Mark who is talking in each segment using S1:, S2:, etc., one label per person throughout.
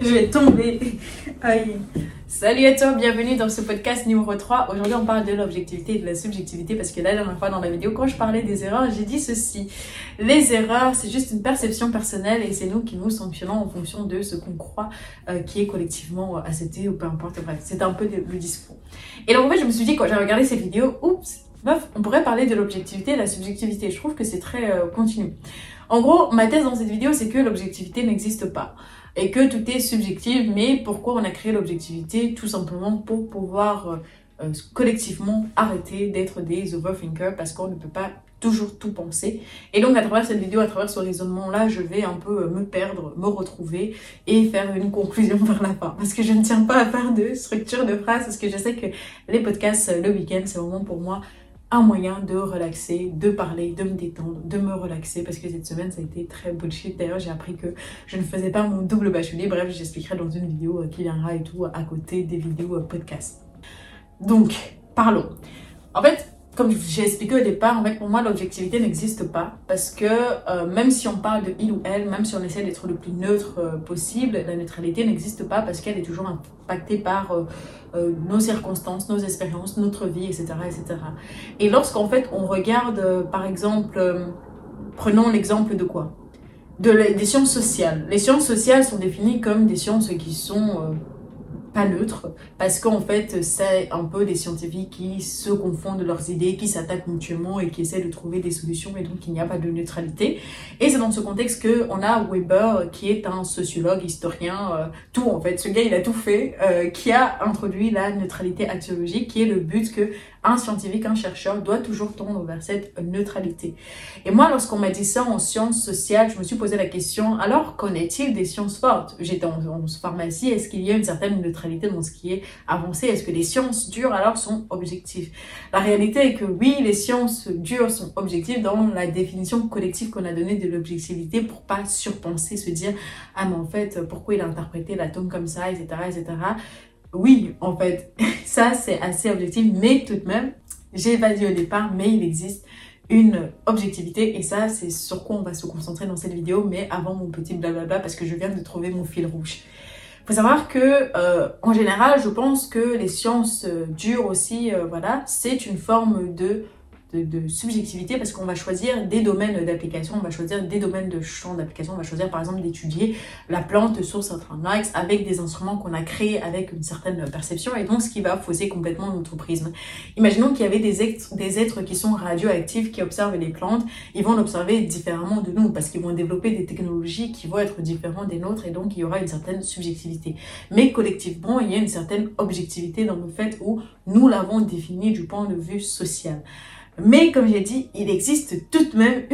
S1: Je vais tomber. Aïe. Salut à toi, bienvenue dans ce podcast numéro 3. Aujourd'hui, on parle de l'objectivité et de la subjectivité parce que la dernière fois dans la vidéo, quand je parlais des erreurs, j'ai dit ceci. Les erreurs, c'est juste une perception personnelle et c'est nous qui nous sanctionnons en fonction de ce qu'on croit qui est collectivement accepté ou peu importe. Bref, c'est un peu le discours. Et donc en fait, je me suis dit quand j'ai regardé ces vidéos, oups, meuf, on pourrait parler de l'objectivité et de la subjectivité. Je trouve que c'est très continu. En gros, ma thèse dans cette vidéo, c'est que l'objectivité n'existe pas. Et que tout est subjectif, mais pourquoi on a créé l'objectivité? Tout simplement pour pouvoir collectivement arrêter d'être des overthinkers parce qu'on ne peut pas toujours tout penser. Et donc à travers cette vidéo, à travers ce raisonnement-là, je vais un peu me perdre, me retrouver et faire une conclusion vers la fin. Parce que je ne tiens pas à faire de structure de phrase, parce que je sais que les podcasts le week-end, c'est vraiment pour moi un moyen de relaxer, de parler, de me détendre, de me relaxer parce que cette semaine ça a été très bullshit. D'ailleurs j'ai appris que je ne faisais pas mon double bachelier, bref j'expliquerai dans une vidéo qui viendra et tout à côté des vidéos podcast. Donc parlons. En fait, comme j'ai expliqué au départ, en fait pour moi l'objectivité n'existe pas parce que même si on parle de il ou elle, même si on essaie d'être le plus neutre possible, la neutralité n'existe pas parce qu'elle est toujours impactée par nos circonstances, nos expériences, notre vie, etc. etc. Et lorsqu'en fait on regarde par exemple, prenons l'exemple de quoi? Des sciences sociales. Les sciences sociales sont définies comme des sciences qui sont pas neutre, parce qu'en fait c'est un peu des scientifiques qui se confondent leurs idées, qui s'attaquent mutuellement et qui essaient de trouver des solutions, et donc il n'y a pas de neutralité. Et c'est dans ce contexte que on a Weber qui est un sociologue, historien, tout en fait, ce gars il a tout fait, qui a introduit la neutralité axiologique, qui est le but que un scientifique, un chercheur doit toujours tendre vers cette neutralité. Et moi, lorsqu'on m'a dit ça en sciences sociales, je me suis posé la question, alors qu'en est-il des sciences fortes? J'étais en pharmacie, est-ce qu'il y a une certaine neutralité dans ce qui est avancé? Est-ce que les sciences dures alors sont objectives? La réalité est que oui, les sciences dures sont objectives dans la définition collective qu'on a donnée de l'objectivité pour pas surpenser, se dire, ah mais en fait, pourquoi il a interprété l'atome comme ça, etc., etc. Oui, en fait, ça c'est assez objectif, mais tout de même, j'ai pas dit au départ, mais il existe une objectivité et ça c'est sur quoi on va se concentrer dans cette vidéo, mais avant mon petit blablabla parce que je viens de trouver mon fil rouge. Faut savoir que en général, je pense que les sciences dures aussi, voilà, c'est une forme de subjectivité parce qu'on va choisir des domaines d'application, on va choisir des domaines de champ d'application, on va choisir par exemple d'étudier la plante sur certains axes avec des instruments qu'on a créés avec une certaine perception et donc ce qui va fausser complètement notre prisme. Imaginons qu'il y avait des êtres qui sont radioactifs, qui observent les plantes, ils vont l'observer différemment de nous parce qu'ils vont développer des technologies qui vont être différentes des nôtres et donc il y aura une certaine subjectivité. Mais collectivement, il y a une certaine objectivité dans le fait où nous l'avons défini du point de vue social. Mais comme j'ai dit, il existe tout de même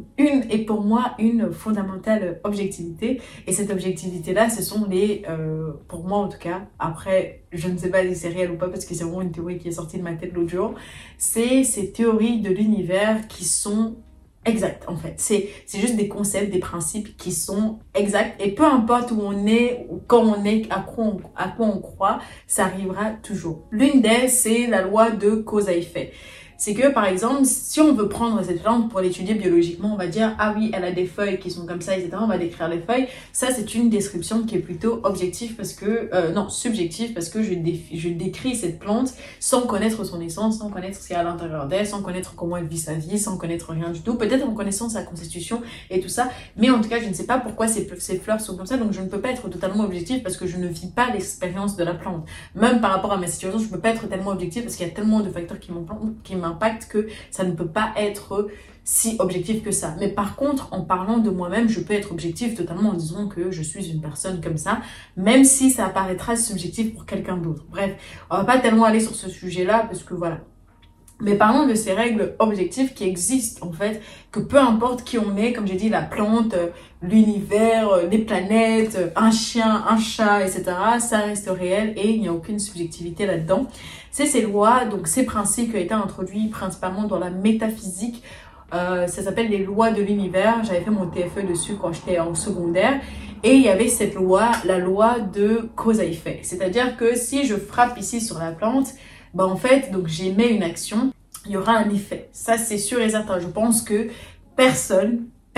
S1: et pour moi une fondamentale objectivité. Et cette objectivité-là, ce sont les, pour moi en tout cas, après, je ne sais pas si c'est réel ou pas parce que c'est vraiment une théorie qui est sortie de ma tête l'autre jour, c'est ces théories de l'univers qui sont exactes en fait. C'est juste des concepts, des principes qui sont exacts et peu importe où on est, quand on est, à quoi on croit, ça arrivera toujours. L'une d'elles, c'est la loi de cause à effet. C'est que, par exemple, si on veut prendre cette plante pour l'étudier biologiquement, on va dire, ah oui, elle a des feuilles qui sont comme ça, etc. On va décrire les feuilles. Ça, c'est une description qui est plutôt objective parce que, non, subjective parce que je décris cette plante sans connaître son essence, sans connaître ce qu'il y a à l'intérieur d'elle, sans connaître comment elle vit sa vie, sans connaître rien du tout. Peut-être en connaissant sa constitution et tout ça. Mais en tout cas, je ne sais pas pourquoi ces fleurs sont comme ça. Donc, je ne peux pas être totalement objective parce que je ne vis pas l'expérience de la plante. Même par rapport à ma situation, je ne peux pas être tellement objective parce qu'il y a tellement de facteurs qui m'impactent que ça ne peut pas être si objectif que ça. Mais par contre, en parlant de moi-même, je peux être objective totalement en disant que je suis une personne comme ça, même si ça apparaîtra subjectif pour quelqu'un d'autre. Bref, on va pas tellement aller sur ce sujet-là parce que voilà. Mais parlons de ces règles objectives qui existent en fait, que peu importe qui on est, comme j'ai dit, la plante, l'univers, les planètes, un chien, un chat, etc. Ça reste réel et il n'y a aucune subjectivité là-dedans. C'est ces lois, donc ces principes qui ont été introduits principalement dans la métaphysique. Ça s'appelle les lois de l'univers. J'avais fait mon TFE dessus quand j'étais en secondaire. Et il y avait cette loi, la loi de cause à effet. C'est-à-dire que si je frappe ici sur la plante, bah en fait, donc j'émets une action, il y aura un effet. Ça, c'est sûr et certain. Je pense que personne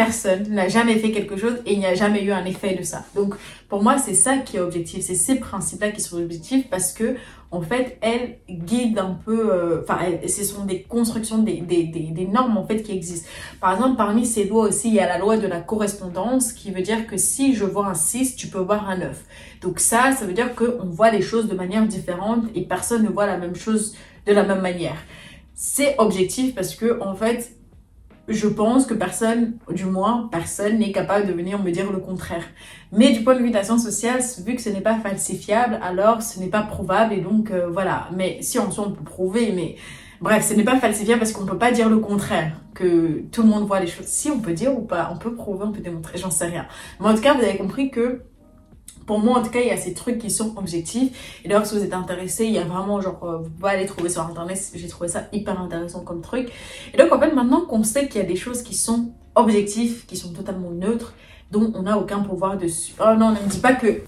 S1: personne n'a jamais fait quelque chose et il n'y a jamais eu un effet de ça. Donc, pour moi, c'est ça qui est objectif. C'est ces principes-là qui sont objectifs parce que, en fait, elles guident un peu... ce sont des constructions, des normes, en fait, qui existent. Par exemple, parmi ces lois aussi, il y a la loi de la correspondance qui veut dire que si je vois un 6, tu peux voir un 9. Donc ça veut dire qu'on voit les choses de manière différente et personne ne voit la même chose de la même manière. C'est objectif parce que, en fait, je pense que personne, du moins personne, n'est capable de venir me dire le contraire. Mais du point de vue de la science sociale, vu que ce n'est pas falsifiable, alors ce n'est pas prouvable et donc voilà. Mais si en soi on peut prouver, mais bref, ce n'est pas falsifiable parce qu'on ne peut pas dire le contraire, que tout le monde voit les choses. Si on peut dire ou pas, on peut prouver, on peut démontrer, j'en sais rien. Mais en tout cas, vous avez compris que pour moi, en tout cas, il y a ces trucs qui sont objectifs. Et d'ailleurs, si vous êtes intéressé, il y a vraiment, genre, vous pouvez aller trouver sur Internet. J'ai trouvé ça hyper intéressant comme truc. Et donc, en fait, maintenant qu'on sait qu'il y a des choses qui sont objectives, qui sont totalement neutres, dont on n'a aucun pouvoir dessus. Oh non, ne me dis pas que...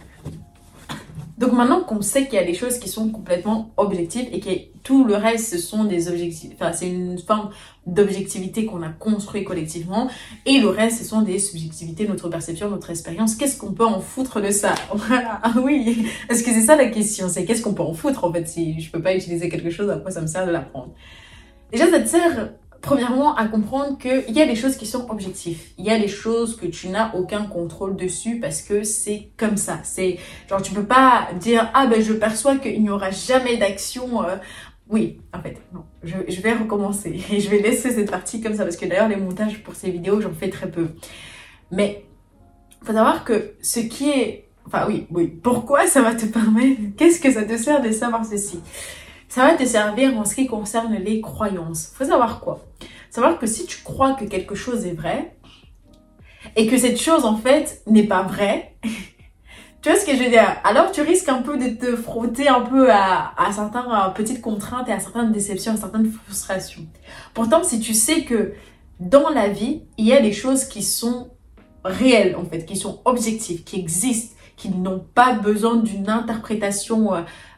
S1: Donc maintenant qu'on sait qu'il y a des choses qui sont complètement objectives et que tout le reste, ce sont des objectifs, enfin c'est une forme d'objectivité qu'on a construit collectivement et le reste, ce sont des subjectivités, notre perception, notre expérience. Qu'est-ce qu'on peut en foutre de ça? Voilà, ah oui, parce que c'est ça la question, c'est qu'est-ce qu'on peut en foutre en fait si je peux pas utiliser quelque chose, à quoi ça me sert de l'apprendre? Déjà, ça te sert... Premièrement, à comprendre qu'il y a des choses qui sont objectives. Il y a des choses que tu n'as aucun contrôle dessus parce que c'est comme ça. C'est genre, tu peux pas dire, ah ben je perçois qu'il n'y aura jamais d'action. Oui, en fait, non. Je vais recommencer et je vais laisser cette partie comme ça parce que d'ailleurs, les montages pour ces vidéos, j'en fais très peu. Mais, faut savoir que ce qui est... Enfin oui, pourquoi ça va te permettre... Qu'est-ce que ça te sert de savoir ceci? Ça va te servir en ce qui concerne les croyances. Faut savoir quoi? Savoir que si tu crois que quelque chose est vrai et que cette chose en fait n'est pas vraie, tu vois ce que je veux dire? Alors tu risques un peu de te frotter un peu à certaines petites contraintes et à certaines déceptions, à certaines frustrations. Pourtant, si tu sais que dans la vie, il y a des choses qui sont réelles en fait, qui sont objectives, qui existent, qui n'ont pas besoin d'une interprétation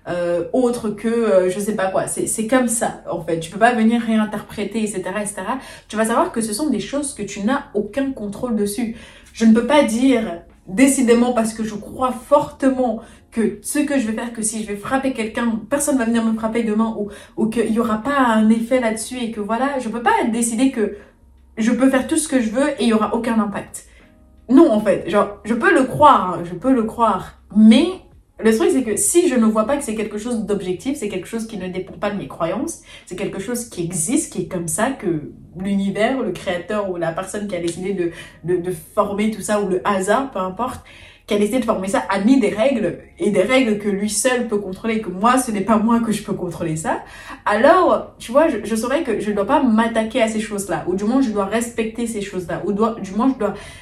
S1: autre que je sais pas quoi. C'est comme ça en fait. Tu peux pas venir réinterpréter, etc., etc. Tu vas savoir que ce sont des choses que tu n'as aucun contrôle dessus. Je ne peux pas dire décidément parce que je crois fortement que ce que je vais faire, que si je vais frapper quelqu'un, personne va venir me frapper demain ou qu'il y aura pas un effet là-dessus et que voilà, je peux pas décider que je peux faire tout ce que je veux et il y aura aucun impact. Non, en fait, genre, je peux le croire, hein, je peux le croire, mais le truc, c'est que si je ne vois pas que c'est quelque chose d'objectif, c'est quelque chose qui ne dépend pas de mes croyances, c'est quelque chose qui existe, qui est comme ça, que l'univers, le créateur ou la personne qui a décidé de former tout ça, ou le hasard, peu importe, qui a décidé de former ça, a mis des règles, et des règles que lui seul peut contrôler, que moi, ce n'est pas moi que je peux contrôler ça, alors, tu vois, je saurais que je ne dois pas m'attaquer à ces choses-là, ou du moins, je dois respecter ces choses-là, ou du moins,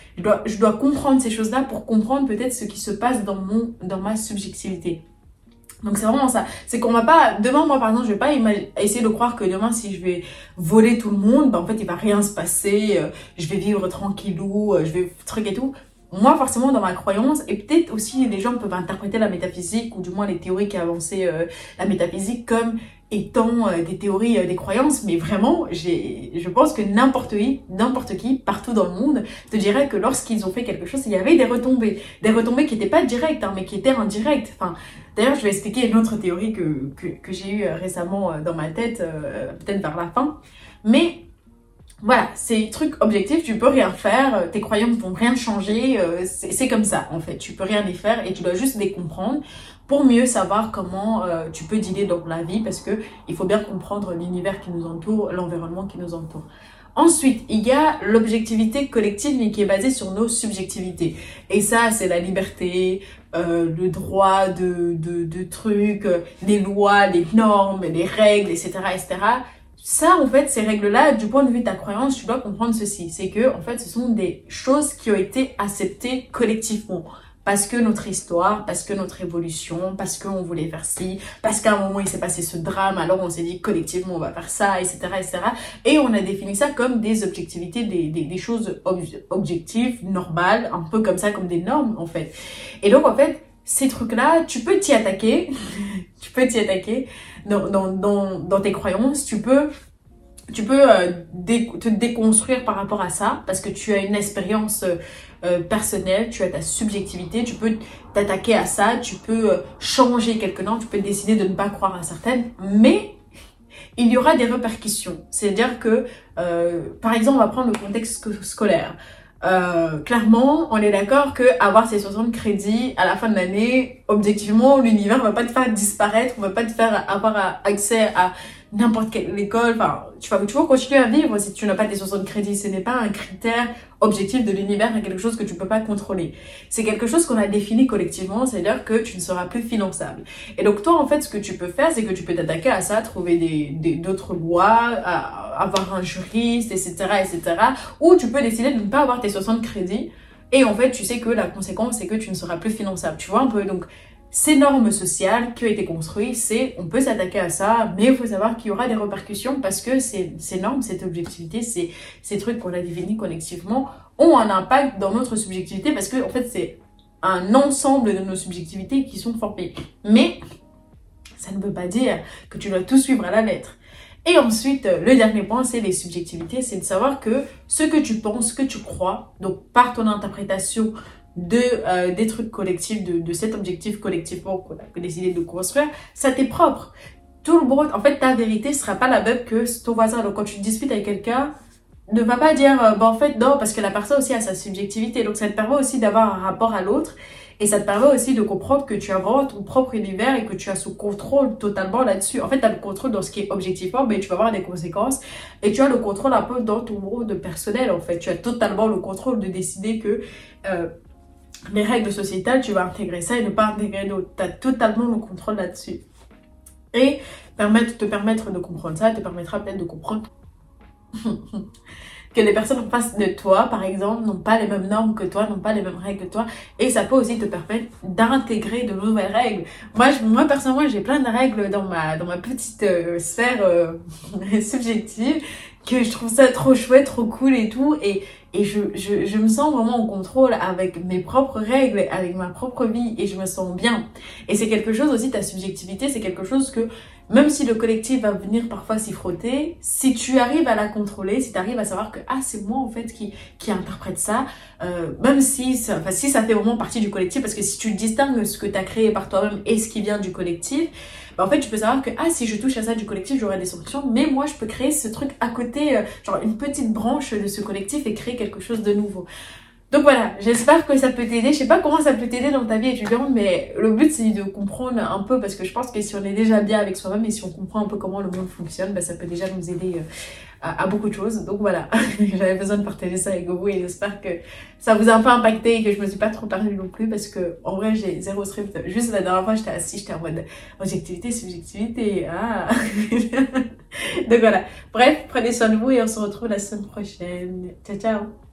S1: je dois comprendre ces choses-là pour comprendre peut-être ce qui se passe dans ma subjectivité. Donc c'est vraiment ça. C'est qu'on va pas... Demain, moi par exemple, je vais pas essayer de croire que demain, si je vais voler tout le monde, bah, en fait, il va rien se passer. Je vais vivre tranquillou, je vais truc et tout. Moi, forcément, dans ma croyance, et peut-être aussi les gens peuvent interpréter la métaphysique, ou du moins les théories qui avançaient la métaphysique comme étant des théories, des croyances, mais vraiment, je pense que n'importe qui, partout dans le monde, te dirait que lorsqu'ils ont fait quelque chose, il y avait des retombées qui n'étaient pas directes, hein, mais qui étaient indirectes. Enfin, d'ailleurs, je vais expliquer une autre théorie que j'ai eue récemment dans ma tête, peut-être vers la fin, mais voilà, ces trucs objectifs, tu peux rien faire, tes croyances vont rien changer, c'est comme ça en fait, tu peux rien y faire et tu dois juste les comprendre pour mieux savoir comment tu peux dealer dans la vie parce que il faut bien comprendre l'univers qui nous entoure, l'environnement qui nous entoure. Ensuite, il y a l'objectivité collective mais qui est basée sur nos subjectivités. Et ça, c'est la liberté, le droit de trucs, les lois, les normes, les règles, etc., etc. Ça, en fait, ces règles-là, du point de vue de ta croyance, tu dois comprendre ceci. C'est que, en fait, ce sont des choses qui ont été acceptées collectivement. Parce que notre histoire, parce que notre évolution, parce qu'on voulait faire ci, parce qu'à un moment, il s'est passé ce drame, alors on s'est dit collectivement, on va faire ça, etc., etc. Et on a défini ça comme des objectivités, des choses objectives, normales, un peu comme ça, comme des normes, en fait. Et donc, en fait, ces trucs-là, tu peux t'y attaquer, dans tes croyances, tu peux tu peux te déconstruire par rapport à ça parce que tu as une expérience personnelle, tu as ta subjectivité, tu peux t'attaquer à ça, tu peux changer quelques normes, tu peux décider de ne pas croire à certaines, mais il y aura des répercussions. C'est-à-dire que, par exemple, on va prendre le contexte scolaire. Clairement, on est d'accord que avoir ces 60 crédits à la fin de l'année, objectivement, l'univers va pas te faire disparaître, on va pas te faire avoir accès à n'importe quelle école. Enfin, tu vas toujours continuer à vivre si tu n'as pas tes 60 crédits. Ce n'est pas un critère objectif de l'univers, c'est quelque chose que tu peux pas contrôler. C'est quelque chose qu'on a défini collectivement, c'est-à-dire que tu ne seras plus finançable. Et donc toi, en fait, ce que tu peux faire, c'est que tu peux t'attaquer à ça, trouver d'autres lois, avoir un juriste, etc., etc. Ou tu peux décider de ne pas avoir tes 60 crédits. Et en fait, tu sais que la conséquence, c'est que tu ne seras plus finançable. Tu vois un peu, donc ces normes sociales qui ont été construites, on peut s'attaquer à ça, mais il faut savoir qu'il y aura des répercussions parce que ces normes, cette objectivité, ces trucs qu'on a définis collectivement ont un impact dans notre subjectivité parce que en fait, c'est un ensemble de nos subjectivités qui sont formées. Mais ça ne veut pas dire que tu dois tout suivre à la lettre. Et ensuite, le dernier point, c'est les subjectivités, c'est de savoir que ce que tu penses, ce que tu crois, donc par ton interprétation des trucs collectifs, de cet objectif collectivement qu'on a décidé de construire, ça t'est propre. Tout le monde, en fait, ta vérité sera pas la même que ton voisin. Donc quand tu discutes avec quelqu'un, ne va pas dire, en fait, non, parce que la personne aussi a sa subjectivité. Donc ça te permet aussi d'avoir un rapport à l'autre. Et ça te permet aussi de comprendre que tu as vraiment ton propre univers et que tu as ce contrôle totalement là-dessus. En fait, tu as le contrôle dans ce qui est objectivement, mais tu vas avoir des conséquences. Et tu as le contrôle un peu dans ton monde personnel, en fait. Tu as totalement le contrôle de décider que les règles sociétales, tu vas intégrer ça et ne pas intégrer d'autres. Tu as totalement le contrôle là-dessus. Et te permettre de comprendre ça te permettra peut-être de comprendre que les personnes en face de toi, par exemple, n'ont pas les mêmes normes que toi, n'ont pas les mêmes règles que toi. Et ça peut aussi te permettre d'intégrer de nouvelles règles. Moi personnellement, j'ai plein de règles dans ma petite sphère subjective que je trouve ça trop chouette, trop cool et tout. Et je me sens vraiment en contrôle avec mes propres règles, avec ma propre vie et je me sens bien. Et c'est quelque chose aussi, ta subjectivité, c'est quelque chose que même si le collectif va venir parfois s'y frotter, si tu arrives à la contrôler, si tu arrives à savoir que c'est moi en fait qui interprète ça, même si ça fait vraiment partie du collectif, parce que si tu distingues ce que tu as créé par toi-même et ce qui vient du collectif, en fait tu peux savoir que si je touche à ça du collectif, j'aurai des solutions, mais moi je peux créer ce truc à côté, genre une petite branche de ce collectif et créer quelque chose de nouveau. Donc voilà, j'espère que ça peut t'aider. Je sais pas comment ça peut t'aider dans ta vie étudiante, mais le but c'est de comprendre un peu, parce que je pense que si on est déjà bien avec soi-même et si on comprend un peu comment le monde fonctionne, ça peut déjà nous aider à beaucoup de choses. Donc voilà, j'avais besoin de partager ça avec vous et j'espère que ça vous a un peu impacté et que je me suis pas trop perdue non plus, parce que en vrai j'ai zéro script. Juste la dernière fois j'étais assise, j'étais en mode objectivité, subjectivité, Donc voilà, bref, prenez soin de vous et on se retrouve la semaine prochaine. Ciao ciao.